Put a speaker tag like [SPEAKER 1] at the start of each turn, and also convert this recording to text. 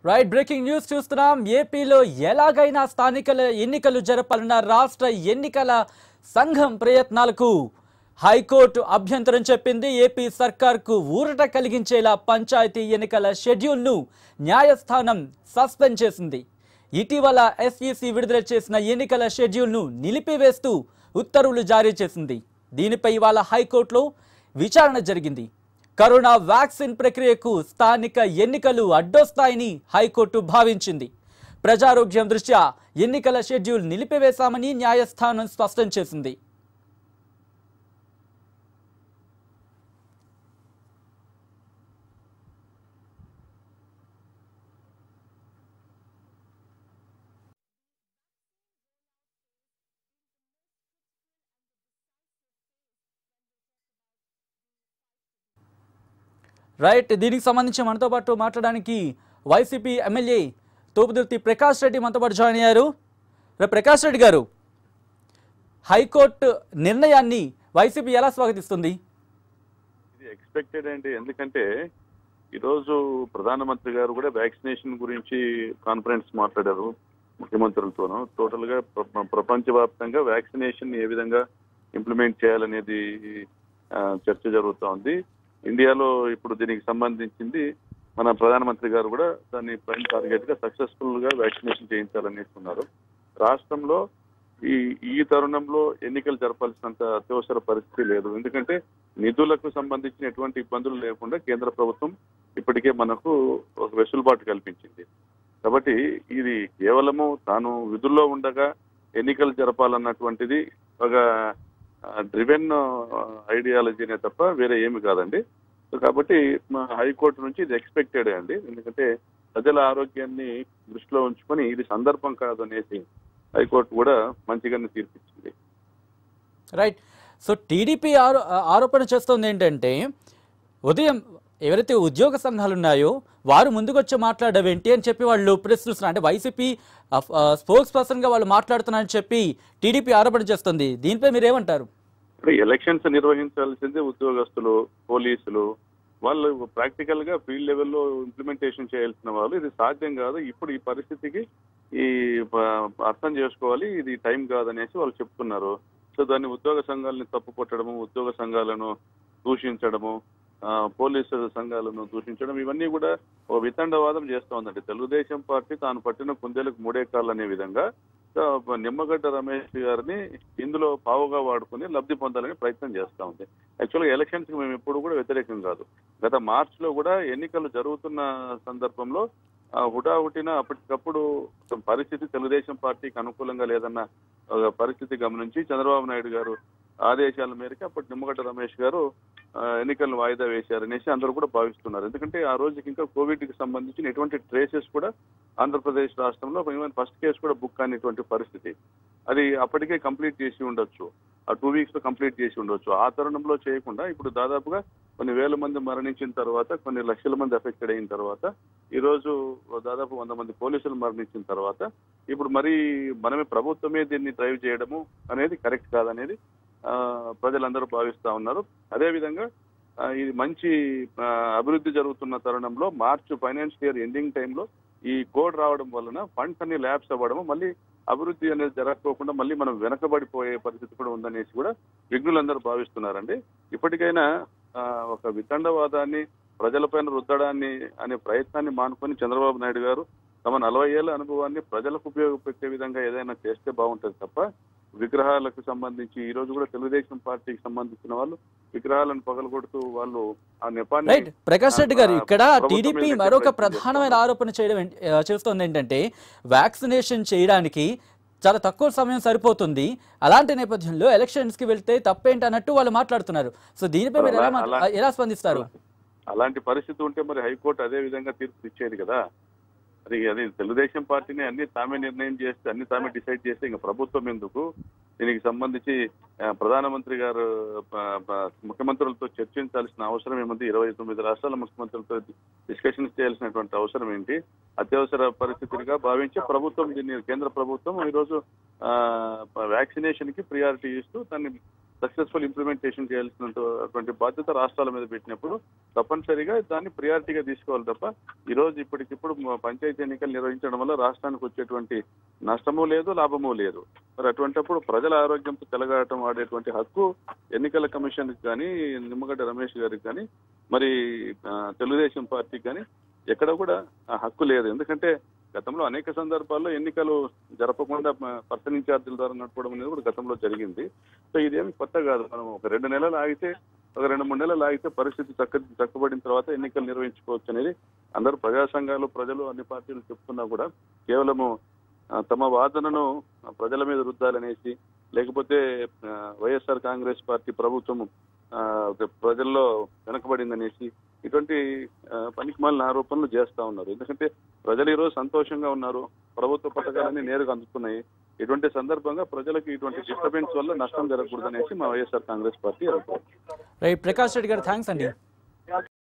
[SPEAKER 1] Right breaking news చూస్తున్నాం. ఏపీలో ఎలాగైనా స్థానిక ఎన్నికలు జరపాలన్న రాష్ట్ర ఎన్నికల సంఘం ప్రయత్నాలకు హైకోర్టు అభ్యంతరం చెప్పింది. ఏపీ సర్కార్కు ఊరట కలిగించేలా పంచాయతీ ఎన్నికల షెడ్యూల్ను న్యాయస్థానం సస్పెండ్ చేసింది. ఇటీవల ఎస్ఈసీ విడుదల చేసిన ఎన్నికల షెడ్యూల్ను నిలిపివేస్తూ ఉత్తర్వులు జారీ చేసింది. దీనిపై ఇవాళ హైకోర్టులో విచారణ జరిగింది. కరోనా వ్యాక్సిన్ ప్రక్రియకు స్థానిక ఎన్నికలు అడ్డొస్తాయని హైకోర్టు భావించింది. ప్రజారోగ్యం దృష్ట్యా ఎన్నికల షెడ్యూల్ నిలిపివేశామని న్యాయస్థానం స్పష్టం చేసింది. రైట్, దీనికి సంబంధించి మనతో పాటు మాట్లాడడానికి వైసీపీ ఎమ్మెల్యే తోపుదుర్తి ప్రకాష్ రెడ్డి మనతో పాటు జాయిన్ అయ్యారు. ప్రకాష్ రెడ్డి గారు, హైకోర్టు నిర్ణయాన్ని వైసీపీ ఎలా స్వాగతిస్తుంది?
[SPEAKER 2] ఇది ఎక్స్పెక్టెడ్ అండి. ఎందుకంటే ఈరోజు ప్రధానమంత్రి గారు కూడా వ్యాక్సినేషన్ గురించి కాన్ఫరెన్స్ మాట్లాడారు ముఖ్యమంత్రులతోనూ. టోటల్ గా ప్రపంచవ్యాప్తంగా వ్యాక్సినేషన్ ఏ విధంగా ఇంప్లిమెంట్ చేయాలనేది చర్చ జరుగుతూ ఉంది. ఇండియాలో ఇప్పుడు దీనికి సంబంధించింది మన ప్రధానమంత్రి గారు కూడా దాన్ని ప్రైమ్ టార్గెట్ గా సక్సెస్ఫుల్ గా వ్యాక్సినేషన్ చేయించాలని ఉన్నారు. రాష్ట్రంలో ఈ తరుణంలో ఎన్నికలు జరపాల్సినంత అత్యవసర పరిస్థితి లేదు. ఎందుకంటే నిధులకు సంబంధించిన ఎటువంటి ఇబ్బందులు లేకుండా కేంద్ర ప్రభుత్వం ఇప్పటికే మనకు ఒక వెసులుబాటు కల్పించింది. కాబట్టి ఇది కేవలము తాను విధుల్లో ఉండగా ఎన్నికలు జరపాలన్నటువంటిది ఒక డ్రివెన్ ఐడియాలజీనే తప్ప వేరే ఏమి కాదండి. సో కాబట్టి మా హైకోర్టు నుంచి ఇది ఎక్స్పెక్టెడ్ అండి. ఎందుకంటే ప్రజల ఆరోగ్యాన్ని దృష్టిలో ఉంచుకొని ఇది సందర్భం కాదనేసి హైకోర్టు కూడా మంచిగానే తీర్పిచ్చింది.
[SPEAKER 1] రైట్. సో టీడీపీ ఆరోపణ చేస్తుంది ఏంటంటే, ఉదయం ఎవరైతే ఉద్యోగ సంఘాలు ఉన్నాయో వారు ముందుకొచ్చి మాట్లాడవేంటి అని చెప్పి వాళ్ళు ప్రశ్నిస్తున్నారు. అంటే వైసీపీ స్పోక్స్ పర్సన్ గా వాళ్ళు మాట్లాడుతున్నారని చెప్పి టీడీపీ ఆరోపణ చేస్తుంది. దీనిపై మీరేమంటారు?
[SPEAKER 2] ఎలక్షన్స్ నిర్వహించాల్సిందే ఉద్యోగస్తులు, పోలీసులు, వాళ్ళు ప్రాక్టికల్ గా ఫీల్డ్ లెవెల్లో ఇంప్లిమెంటేషన్ చేయాల్సిన వాళ్ళు. ఇది సాధ్యం కాదు. ఇప్పుడు ఈ పరిస్థితికి అర్థం చేసుకోవాలి, ఇది టైం కాదనేసి వాళ్ళు చెప్తున్నారు. సో దాన్ని ఉద్యోగ సంఘాలని తప్పు కొట్టడము, ఉద్యోగ సంఘాలను దూషించడము, పోలీసు సంఘాలను దూషించడం, ఇవన్నీ కూడా ఓ వితండవాదం చేస్తూ ఉందండి. తెలుగుదేశం పార్టీ తాను పట్టిన కుందేలకు మూడే కాళ్ళు అనే విధంగా నిమ్మగడ్డ రమేష్ గారిని ఇందులో పావుగా వాడుకుని లబ్ధి పొందాలని ప్రయత్నం చేస్తూ ఉంది. యాక్చువల్గా ఎలక్షన్స్ కి మేము ఎప్పుడు కూడా వ్యతిరేకం కాదు. గత మార్చ్ లో కూడా ఎన్నికలు జరుగుతున్న సందర్భంలో హుటాహుటిన అప్పటికప్పుడు పరిస్థితి తెలుగుదేశం పార్టీకి అనుకూలంగా లేదన్న పరిస్థితి గమనించి చంద్రబాబు నాయుడు గారు ఆదేశాల మేరకు అప్పటి నిమ్మగడ్డ రమేష్ గారు ఎన్నికలను వాయిదా వేశారనేసి అందరూ కూడా భావిస్తున్నారు. ఎందుకంటే ఆ రోజుకి ఇంకా కోవిడ్ కి సంబంధించిన ఎటువంటి ట్రేసెస్ కూడా ఆంధ్రప్రదేశ్ రాష్ట్రంలో ఫస్ట్ కేసు కూడా బుక్ అనేటువంటి పరిస్థితి. అది అప్పటికే కంప్లీట్ చేసి ఉండొచ్చు, ఆ 2 వీక్స్ లో కంప్లీట్ చేసి ఉండొచ్చు. ఆ తరుణంలో చేయకుండా ఇప్పుడు దాదాపుగా కొన్ని వేల మంది మరణించిన తర్వాత, కొన్ని లక్షల మంది ఎఫెక్టెడ్ అయిన తర్వాత, ఈ రోజు దాదాపు 100 మంది పోలీసులు మరణించిన తర్వాత ఇప్పుడు మరి మనమే ప్రభుత్వమే దీన్ని డ్రైవ్ చేయడము అనేది కరెక్ట్ కాదనేది ప్రజలందరూ భావిస్తా ఉన్నారు. అదేవిధంగా ఇది మంచి అభివృద్ధి జరుగుతున్న తరుణంలో మార్చ్ ఫైనాన్షియల్ ఇయర్ ఎండింగ్ టైంలో ఈ కోడ్ రావడం వలన ఫండ్స్ అన్ని ల్యాబ్స్ అవ్వడము, మళ్ళీ అభివృద్ధి అనేది జరగకోకుండా మళ్ళీ మనం వెనకబడిపోయే పరిస్థితి కూడా ఉందనేసి కూడా విఘ్నులందరూ భావిస్తున్నారండి. ఇప్పటికైనా ఒక వితండవాదాన్ని ప్రజలపైన రుద్దడాన్ని అనే ప్రయత్నాన్ని మానుకొని చంద్రబాబు నాయుడు గారు తమ 40 ఏళ్ల అనుభవాన్ని ప్రజలకు ఉపయోగపెట్టే విధంగా ఏదైనా చేస్తే బాగుంటుంది తప్ప విగ్రహాలకు సంబంధించి ఈ రోజు కూడా తెలుగుదేశం పార్టీకి సంబంధించిన వాళ్ళు విగ్రహాలను పగలగొడుతూ వాళ్ళు ఆ నెపాన్ని.
[SPEAKER 1] ప్రకాష్ రెడ్డి గారు, ఇక్కడ టీడీపీ మరొక ప్రధానమైన ఆరోపణ చేస్తోంది ఏంటంటే, వ్యాక్సినేషన్ చేయడానికి చాలా తక్కువ సమయం సరిపోతుంది, అలాంటి నేపథ్యంలో ఎలక్షన్స్ కి వెళ్తే తప్పేంటి అన్నట్టు వాళ్ళు మాట్లాడుతున్నారు. సో దీనిపై మీరు ఎలా స్పందిస్తారు?
[SPEAKER 2] అలాంటి పరిస్థితి ఉంటే మరి హైకోర్టు అదే విధంగా తీర్పు ఇచ్చేది కదా. అది తెలుగుదేశం పార్టీని అన్ని తామే నిర్ణయం చేస్తే, అన్ని తామే డిసైడ్ చేస్తే ఇంకా ప్రభుత్వం ఎందుకు? దీనికి సంబంధించి ప్రధానమంత్రి గారు ముఖ్యమంత్రులతో చర్చించాల్సిన అవసరం ఏముంది? 29 రాష్ట్రాల ముఖ్యమంత్రులతో డిస్కషన్స్ చేయాల్సినటువంటి అవసరం ఏంటి? అత్యవసర పరిస్థితిగా భావించి ప్రభుత్వం దీన్ని, కేంద్ర ప్రభుత్వం ఈరోజు వ్యాక్సినేషన్ కి ప్రియారిటీ ఇస్తూ దాన్ని సక్సెస్ఫుల్ ఇంప్లిమెంటేషన్ చేయాల్సినటువంటి బాధ్యత రాష్ట్రాల మీద పెట్టినప్పుడు తప్పనిసరిగా దాన్ని ప్రియారిటీగా తీసుకోవాలి తప్ప ఈ రోజు ఇప్పటికిప్పుడు పంచాయతీ ఎన్నికలు నిర్వహించడం వల్ల రాష్ట్రానికి వచ్చేటువంటి నష్టము లేదు, లాభము లేదు. మరి అటువంటిప్పుడు ప్రజల ఆరోగ్యంతో తెలగాటం ఆడేటువంటి హక్కు ఎన్నికల కమిషన్కి కానీ, నిమ్మగడ్డ రమేష్ గారికి కానీ, మరి తెలుగుదేశం పార్టీకి కానీ ఎక్కడ కూడా ఆ హక్కు లేదు. ఎందుకంటే గతంలో అనేక సందర్భాల్లో ఎన్నికలు జరపకుండా పర్సన్ ఇన్ఛార్జీల ద్వారా నడపడం అనేది కూడా గతంలో జరిగింది. సో ఇదేమి కొత్త కాదు. మనం ఒక 2 నెలలు ఆగితే, ఒక 2-3 నెలలు ఆగితే పరిస్థితి చక్కబడిన తర్వాత ఎన్నికలు నిర్వహించుకోవచ్చు అనేది అందరూ ప్రజా సంఘాలు, ప్రజలు, అన్ని పార్టీలు చెప్తున్నా కూడా కేవలము తమ వాదనను ప్రజల మీద రుద్దాలనేసి, లేకపోతే వైఎస్ఆర్ కాంగ్రెస్ పార్టీ ప్రభుత్వము ప్రజల్లో వెనకబడిందనేసి ఇటువంటి పనికిమాలిన ఆరోపణలు చేస్తా ఉన్నారు. ఎందుకంటే ప్రజలు ఈరోజు సంతోషంగా ఉన్నారు, ప్రభుత్వ పథకాలన్నీ నేరుగా అందుతున్నాయి. ఇటువంటి సందర్భంగా ప్రజలకు ఇటువంటి డిస్టర్బెన్స్ వల్ల నష్టం జరగకూడదనేసి మా వైఎస్ఆర్ కాంగ్రెస్ పార్టీ అనుకుంటుంది.
[SPEAKER 1] రైట్, ప్రకాష్ రెడ్డి గారు థ్యాంక్స్ అండి.